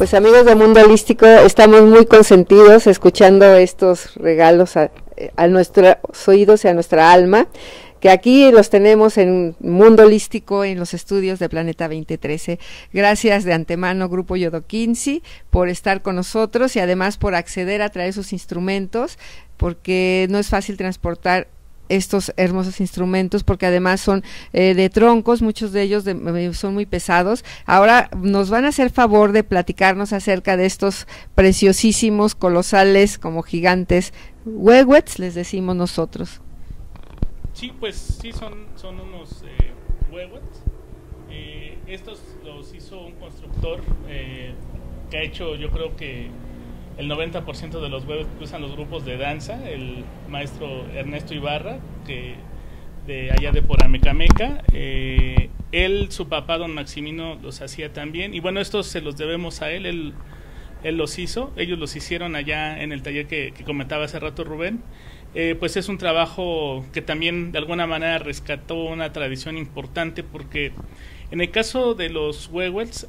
Pues amigos de Mundo Holístico, estamos muy consentidos escuchando estos regalos a nuestros oídos y a nuestra alma, que aquí los tenemos en Mundo Holístico, en los estudios de Planeta 2013. Gracias de antemano, Grupo Yodoquinsi, por estar con nosotros y además por acceder a traer sus instrumentos, porque no es fácil transportar estos hermosos instrumentos, porque además son de troncos, muchos de ellos son muy pesados. Ahora nos van a hacer favor de platicarnos acerca de estos preciosísimos, colosales, como gigantes, huehuets, les decimos nosotros. Sí, pues sí, son unos huehuets. Estos los hizo un constructor que ha hecho, yo creo que el 90% de los huevos que usan los grupos de danza, el maestro Ernesto Ibarra, que de allá de por Amecameca. Él, su papá, don Maximino, los hacía también. Y bueno, estos se los debemos a él los hizo, ellos los hicieron allá en el taller que comentaba hace rato Rubén. Pues es un trabajo que también de alguna manera rescató una tradición importante, porque en el caso de los huehuets,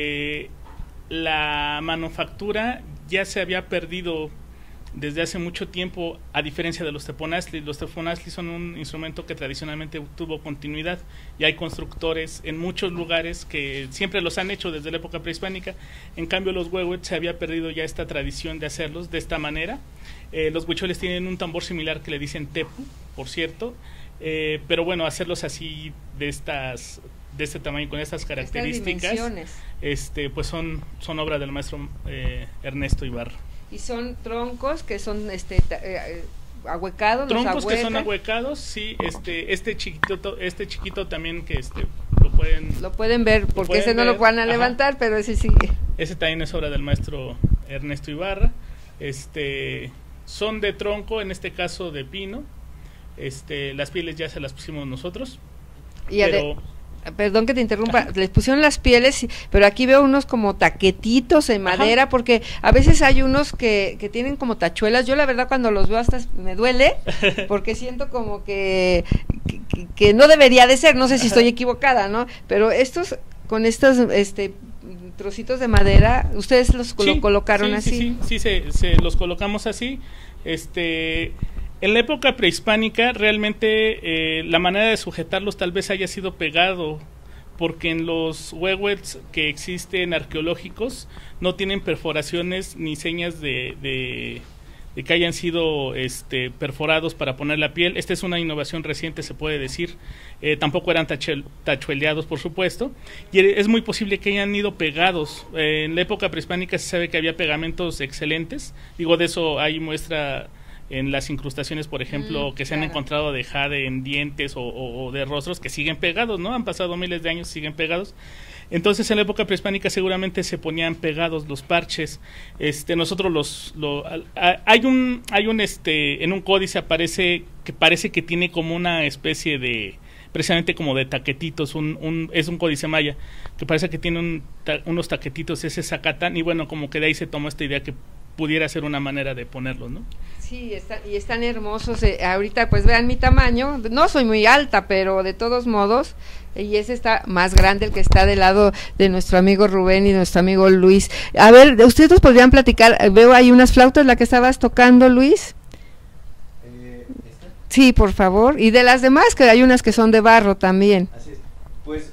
la manufactura ya se había perdido desde hace mucho tiempo, a diferencia de los teponaztli. Los teponaztli son un instrumento que tradicionalmente tuvo continuidad, y hay constructores en muchos lugares que siempre los han hecho desde la época prehispánica. En cambio, los huehuets se había perdido ya esta tradición de hacerlos de esta manera. Los huicholes tienen un tambor similar que le dicen tepu, por cierto, pero bueno, hacerlos así de este tamaño, con estas características, pues son obra del maestro Ernesto Ibarra. Y son troncos que son ahuecados. Troncos que son ahuecados, sí. Este chiquito también, que lo pueden ver, porque ese no lo van a levantar, pero ese sí. Ese también es obra del maestro Ernesto Ibarra. Son de tronco, en este caso de pino. Las pieles ya se las pusimos nosotros. Perdón que te interrumpa, les pusieron las pieles, pero aquí veo unos como taquetitos en madera, porque a veces hay unos que tienen como tachuelas. Yo la verdad cuando los veo hasta me duele, porque siento como que no debería de ser, no sé si estoy equivocada, ¿no? Pero estos, con estos trocitos de madera, ustedes los colocaron así. Sí, se los colocamos así. En la época prehispánica, realmente la manera de sujetarlos tal vez haya sido pegado, porque en los huehuets que existen arqueológicos no tienen perforaciones ni señas de que hayan sido perforados para poner la piel. Esta es una innovación reciente, se puede decir. Tampoco eran tachueleados, por supuesto, y es muy posible que hayan ido pegados. En la época prehispánica se sabe que había pegamentos excelentes. Digo, de eso hay muestra en las incrustaciones, por ejemplo, que se han encontrado de jade en dientes o de rostros, que siguen pegados, ¿no? Han pasado miles de años, siguen pegados. Entonces, en la época prehispánica seguramente se ponían pegados los parches. Nosotros hay un en un códice aparece que parece que tiene como una especie de, precisamente como de taquetitos, es un códice maya, que parece que tiene unos taquetitos, ese Zacatán, y bueno, como que de ahí se tomó esta idea que pudiera ser una manera de ponerlos, ¿no? Sí, están hermosos. Ahorita pues vean mi tamaño, no soy muy alta, pero de todos modos, y ese está más grande, el que está del lado de nuestro amigo Rubén y nuestro amigo Luis. A ver, ustedes nos podrían platicar, veo ahí unas flautas, la que estabas tocando, Luis. ¿Esta? Sí, por favor, y de las demás, que hay unas que son de barro también. Así es, pues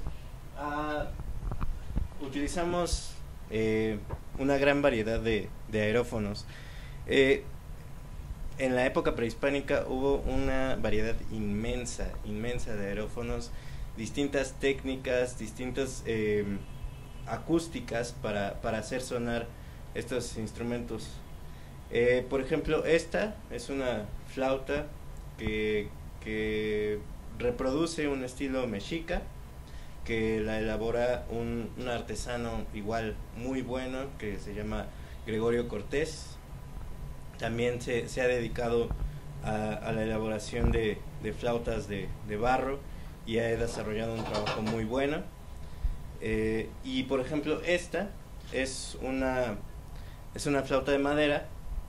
utilizamos una gran variedad de aerófonos. En la época prehispánica hubo una variedad inmensa de aerófonos, distintas técnicas, distintas acústicas para hacer sonar estos instrumentos. Por ejemplo, esta es una flauta que reproduce un estilo mexica, que la elabora un artesano igual muy bueno, que se llama Gregorio Cortés. También se ha dedicado a la elaboración de flautas de barro, y ha desarrollado un trabajo muy bueno. Y por ejemplo, esta es una flauta de madera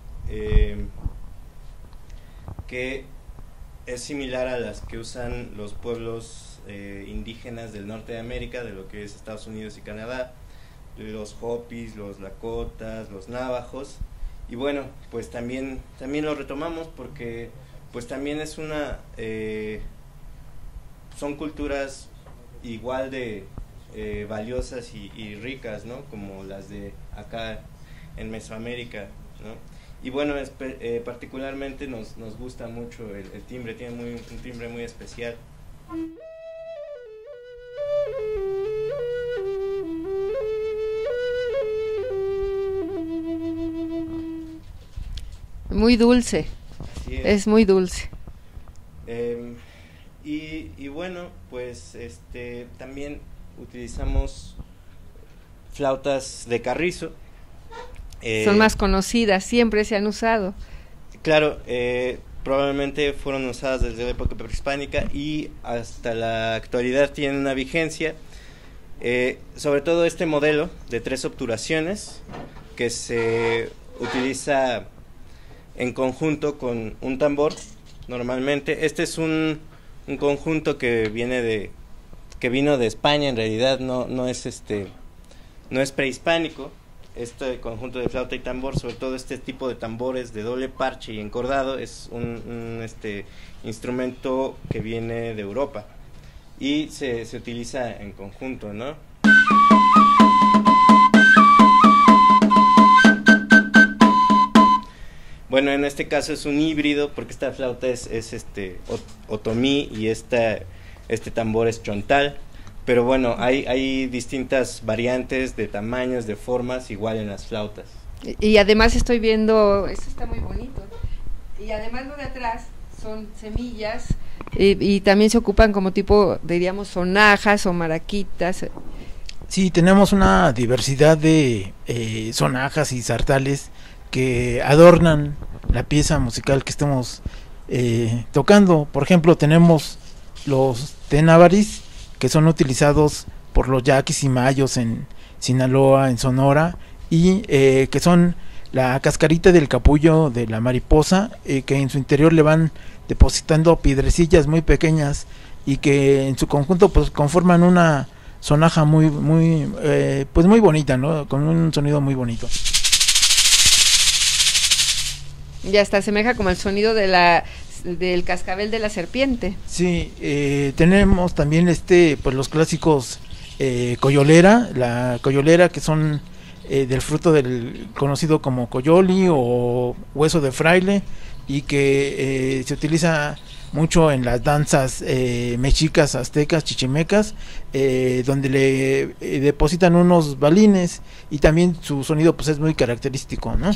que es similar a las que usan los pueblos indígenas del norte de América, de lo que es Estados Unidos y Canadá, los hopis, los lakotas, los navajos, y bueno, pues también lo retomamos porque pues también es son culturas igual de valiosas y ricas, ¿no? Como las de acá en Mesoamérica, ¿no? Y bueno, particularmente nos gusta mucho el timbre, tiene un timbre muy especial. Muy dulce, es muy dulce. Y bueno, pues también utilizamos flautas de carrizo. Son más conocidas, siempre se han usado. Claro, probablemente fueron usadas desde la época prehispánica y hasta la actualidad tienen una vigencia. Sobre todo este modelo de 3 obturaciones que se utiliza en conjunto con un tambor. Normalmente este es un conjunto que vino de España, en realidad no es prehispánico. Este conjunto de flauta y tambor, sobre todo este tipo de tambores de doble parche y encordado, es un instrumento que viene de Europa y se utiliza en conjunto, ¿no? Bueno, en este caso es un híbrido porque esta flauta es otomí y este tambor es chontal. Pero bueno, hay distintas variantes de tamaños, de formas, igual en las flautas. Y además estoy viendo, esto está muy bonito, y además lo de atrás son semillas, y también se ocupan como tipo, diríamos, sonajas o maraquitas. Sí, tenemos una diversidad de sonajas y sartales que adornan la pieza musical que estamos tocando. Por ejemplo, tenemos los tenabaris, que son utilizados por los yaquis y mayos en Sinaloa, en Sonora, y que son la cascarita del capullo de la mariposa, que en su interior le van depositando piedrecillas muy pequeñas y que en su conjunto pues conforman una sonaja muy bonita, ¿no? Con un sonido muy bonito. Ya está, asemeja como el sonido del cascabel de la serpiente. Sí, tenemos también pues los clásicos coyolera, la coyolera, que son del fruto del conocido como coyoli o hueso de fraile, y que se utiliza mucho en las danzas mexicas, aztecas, chichimecas, donde le depositan unos balines, y también su sonido pues es muy característico, ¿no?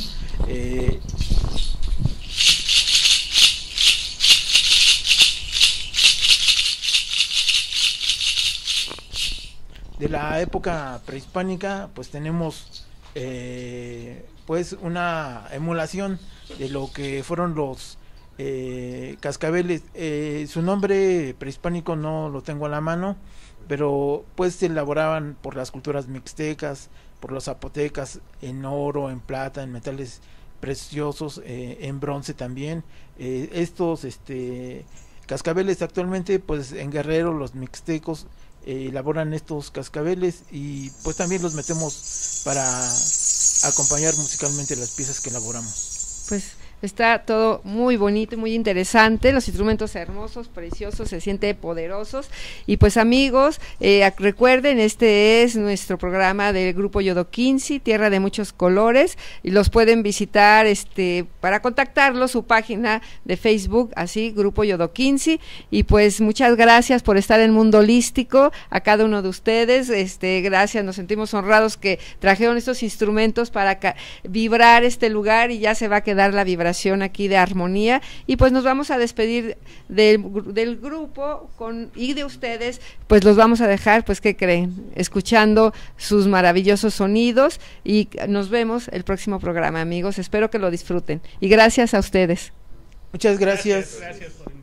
De la época prehispánica pues tenemos pues una emulación de lo que fueron los cascabeles. Su nombre prehispánico no lo tengo a la mano, pero pues se elaboraban por las culturas mixtecas, por los zapotecas, en oro, en plata, en metales preciosos, en bronce también. Estos cascabeles actualmente pues en Guerrero los mixtecos elaboran estos cascabeles, y pues también los metemos para acompañar musicalmente las piezas que elaboramos. Pues está todo muy bonito y muy interesante, los instrumentos hermosos, preciosos, se siente poderosos. Y pues amigos, recuerden, este es nuestro programa del grupo Yodo 15, Tierra de Muchos Colores, y los pueden visitar para contactarlos, su página de Facebook, así, grupo Yodo 15. Y pues muchas gracias por estar en Mundo Holístico, a cada uno de ustedes, gracias, nos sentimos honrados que trajeron estos instrumentos para vibrar este lugar, y ya se va a quedar la vibración aquí de armonía. Y pues nos vamos a despedir del grupo y de ustedes, pues los vamos a dejar, pues ¿qué creen? Escuchando sus maravillosos sonidos, y nos vemos el próximo programa, amigos, espero que lo disfruten, y gracias a ustedes. Muchas gracias. Gracias por